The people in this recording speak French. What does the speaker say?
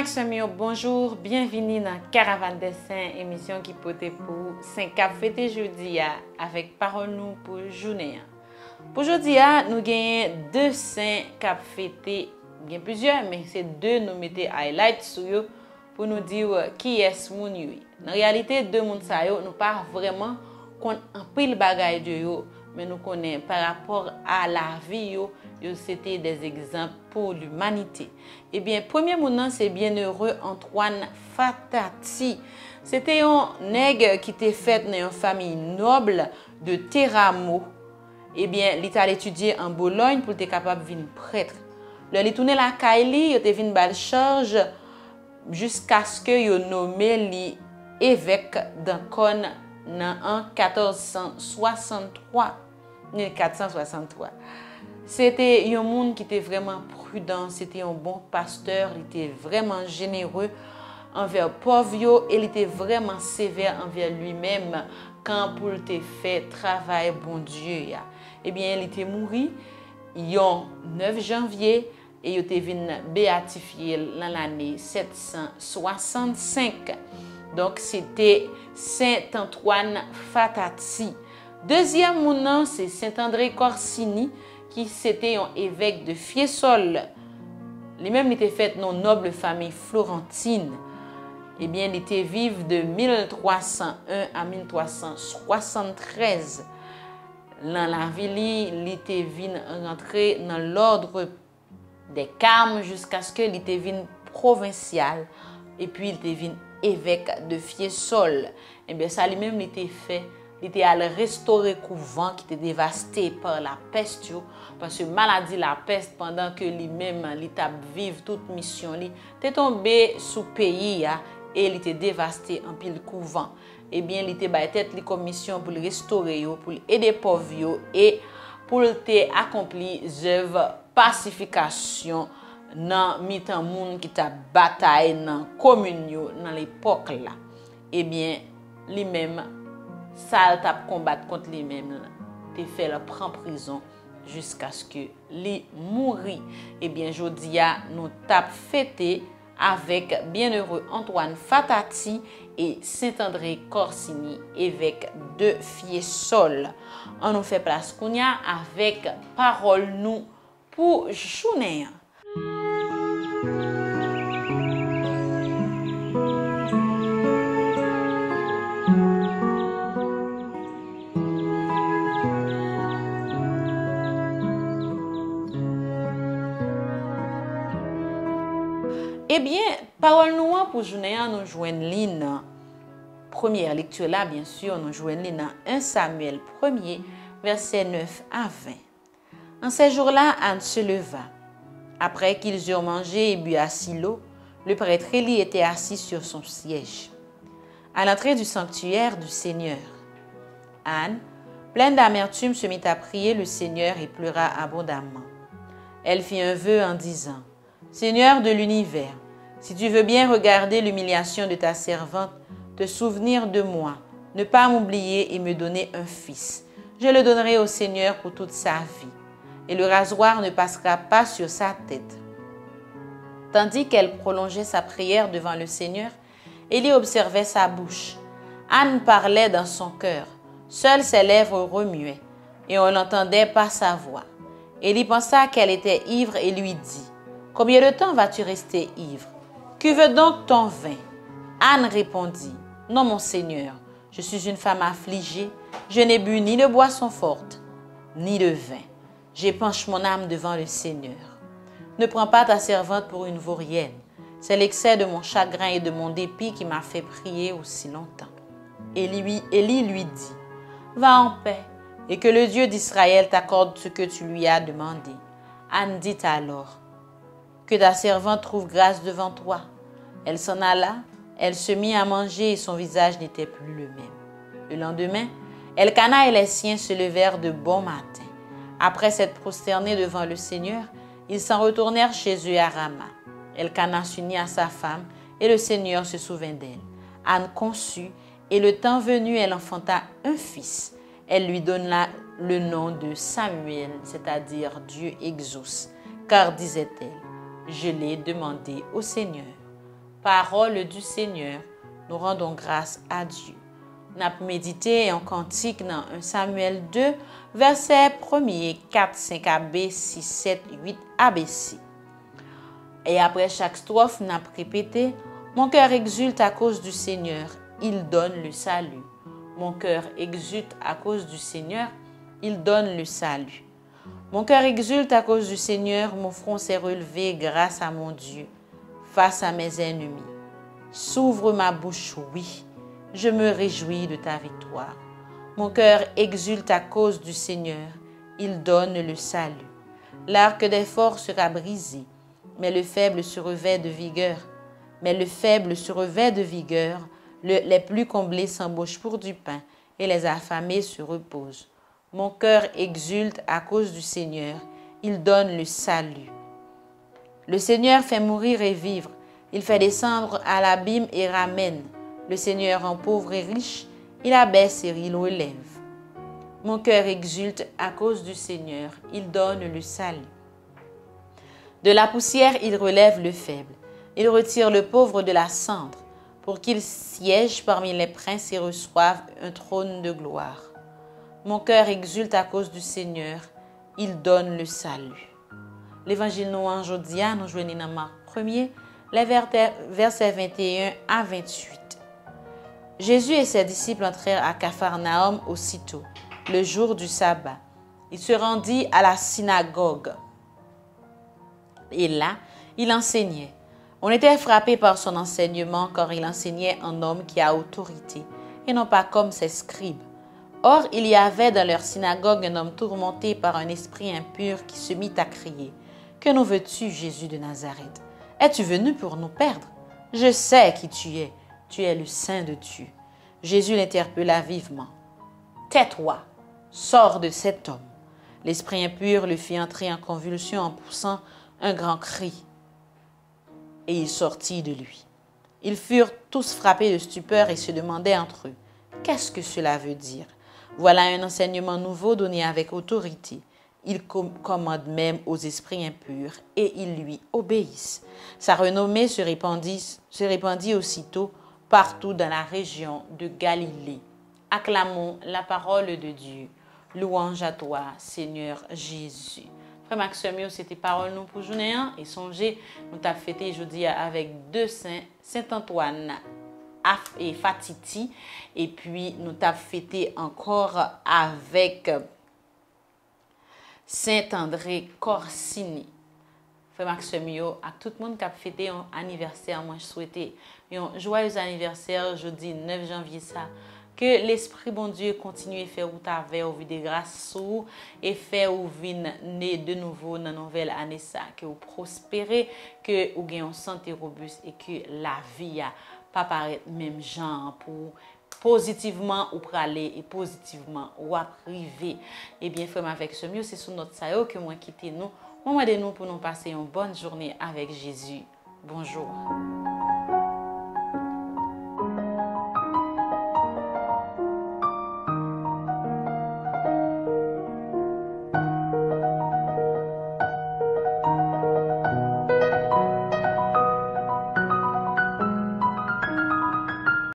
Samio, bonjour, bienvenue dans Caravane des Saints, émission qui peut être pour 5 cap fêté jeudi avec parole nous pour journée. Pour jeudi, nous avons 2 saints cap fêté, bien plusieurs, mais c'est 2 nous mettons highlight sur eux pour nous dire qui est moun yo. En réalité, 2 moun sa yo, nous pas vraiment connaît un pile bagay de yo, mais nous connaissons par rapport à la vie yo, c'était des exemples pour l'humanité. Eh bien, premier moun c'est bienheureux Antoine Fatati. C'était un nègre qui était fait dans une famille noble de Teramo. Eh bien, il a étudié en Bologne pour être capable de devenir prêtre. Le il tourné la Kaili, il était venu bal charge jusqu'à ce que il nommé li évêque d'Ancon en 1463. C'était un monde qui était vraiment prudent, c'était un bon pasteur, il était vraiment généreux envers pauvres et il était vraiment sévère envers lui-même quand pour te faire travail bon Dieu. Eh bien, il était mort le 9 janvier et il était venu béatifié dans l'année 765. Donc, c'était Saint Antoine Fatati. Deuxième nom, c'est Saint André Corsini, qui c'était un évêque de Fiesole. Lui-même était fait dans une noble famille florentine. Eh bien, il était vivant de 1301 à 1373. Dans la ville, il était rentré dans l'ordre des Carmes jusqu'à ce qu'il était provincial. Et puis, il était évêque de Fiesole. Eh bien, ça lui-même était fait. Il était allé restaurer le couvent qui était dévasté par la peste. Parce que maladie, la peste, pendant que lui-même, il était vivre toute mission, il était tombé sous pays et il était dévasté en pile couvent. Eh bien, il était tête les commissions pour le restaurer, pour aider les pauvres et pour accomplir les œuvres pacification dans mitan moun qui t'a bataille dans commune dans l'époque là. Eh bien, lui-même ça t'a combattre contre lui-même, te fait la prendre prison jusqu'à ce que lui mourit. Eh bien, jodia nous t'a fêté avec bienheureux Antoine Fatati et Saint-André Corsini, évêque de Fiesole. On nous fait place kounya avec parole nous pour journée. Eh bien, parole nous pour journée, nous joignons l'île. Première lecture là, bien sûr, nous joignons l'île 1 Samuel 1er, versets 9 à 20. En ces jours-là, Anne se leva. Après qu'ils eurent mangé et bu à Silo, le prêtre Élie était assis sur son siège, à l'entrée du sanctuaire du Seigneur. Anne, pleine d'amertume, se mit à prier le Seigneur et pleura abondamment. Elle fit un vœu en disant: Seigneur de l'univers, si tu veux bien regarder l'humiliation de ta servante, te souvenir de moi, ne pas m'oublier et me donner un fils, je le donnerai au Seigneur pour toute sa vie, et le rasoir ne passera pas sur sa tête. Tandis qu'elle prolongeait sa prière devant le Seigneur, Élie observait sa bouche. Anne parlait dans son cœur, seules ses lèvres remuaient, et on l'entendait par sa voix. Élie pensa qu'elle était ivre et lui dit: Combien de temps vas-tu rester ivre? Que veut donc ton vin? Anne répondit: Non, mon Seigneur, je suis une femme affligée. Je n'ai bu ni de boisson forte, ni de vin. J'épanche mon âme devant le Seigneur. Ne prends pas ta servante pour une vaurienne. C'est l'excès de mon chagrin et de mon dépit qui m'a fait prier aussi longtemps. Élie lui dit: Va en paix, et que le Dieu d'Israël t'accorde ce que tu lui as demandé. Anne dit alors: Que ta servante trouve grâce devant toi. Elle s'en alla, elle se mit à manger et son visage n'était plus le même. Le lendemain, Elkana et les siens se levèrent de bon matin. Après s'être prosternés devant le Seigneur, ils s'en retournèrent chez eux à Rama. Elkana s'unit à sa femme et le Seigneur se souvint d'elle. Anne conçut et le temps venu, elle enfanta un fils. Elle lui donna le nom de Samuel, c'est-à-dire Dieu exauce, car disait-elle: Je l'ai demandé au Seigneur. Parole du Seigneur, nous rendons grâce à Dieu. Nous avons médité en cantique dans 1 Samuel 2, verset 1er, 4, 5 AB, 6, 7, 8 ABC. Et après chaque strophe, nous avons répété « Mon cœur exulte à cause du Seigneur, il donne le salut. » Mon cœur exulte à cause du Seigneur, il donne le salut. Mon cœur exulte à cause du Seigneur, mon front s'est relevé grâce à mon Dieu, face à mes ennemis. S'ouvre ma bouche, oui, je me réjouis de ta victoire. Mon cœur exulte à cause du Seigneur, il donne le salut. L'arc des forts sera brisé, mais le faible se revêt de vigueur. Mais le faible se revêt de vigueur, les plus comblés s'embauchent pour du pain, et les affamés se reposent. Mon cœur exulte à cause du Seigneur, il donne le salut. Le Seigneur fait mourir et vivre, il fait descendre à l'abîme et ramène. Le Seigneur rend pauvre et riche, il abaisse et il relève. Mon cœur exulte à cause du Seigneur, il donne le salut. De la poussière, il relève le faible, il retire le pauvre de la cendre, pour qu'il siège parmi les princes et reçoive un trône de gloire. Mon cœur exulte à cause du Seigneur, il donne le salut. L'évangile nous en aujourd'hui, nous joignons dans Marc 1er, les versets 21 à 28. Jésus et ses disciples entrèrent à Capharnaüm aussitôt, le jour du sabbat. Il se rendit à la synagogue. Et là, il enseignait. On était frappé par son enseignement car il enseignait un homme qui a autorité et non pas comme ses scribes. Or, il y avait dans leur synagogue un homme tourmenté par un esprit impur qui se mit à crier « Que nous veux-tu, Jésus de Nazareth? Es-tu venu pour nous perdre? Je sais qui tu es le Saint de Dieu. » Jésus l'interpella vivement. « Tais-toi, sors de cet homme. » L'esprit impur le fit entrer en convulsion en poussant un grand cri. Et il sortit de lui. Ils furent tous frappés de stupeur et se demandaient entre eux, « Qu'est-ce que cela veut dire? Voilà un enseignement nouveau donné avec autorité. Il commande même aux esprits impurs et ils lui obéissent. » Sa renommée se répandit aussitôt partout dans la région de Galilée. Acclamons la parole de Dieu. Louange à toi, Seigneur Jésus. Frère Maxime, c'était parole nous pour journée et songez, nous t'avons fêté aujourd'hui avec deux saints, Saint-Antoine et Fatiti, et puis nous t'avons fêté encore avec Saint-André Corsini. Frère Maxime, à tout le monde qui a fêté un anniversaire, moi je souhaitais un joyeux anniversaire jeudi 9 janvier ça. Que l'Esprit bon Dieu continue à faire ou ta veille ou des grâces sous et faire ou vin né de nouveau dans la nouvelle année ça. Que vous prospérez, que vous ayez une santé robuste et que la vie a pas paraître même genre pour positivement ou praler et positivement ou arriver. Et bien, frère avec ce mieux, c'est sur notre saillot que moi quitter nous. Moi de nous pour nous passer une bonne journée avec Jésus. Bonjour.